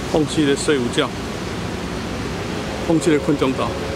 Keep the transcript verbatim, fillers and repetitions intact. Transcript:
放弃咧睡午觉，放弃咧困中岛。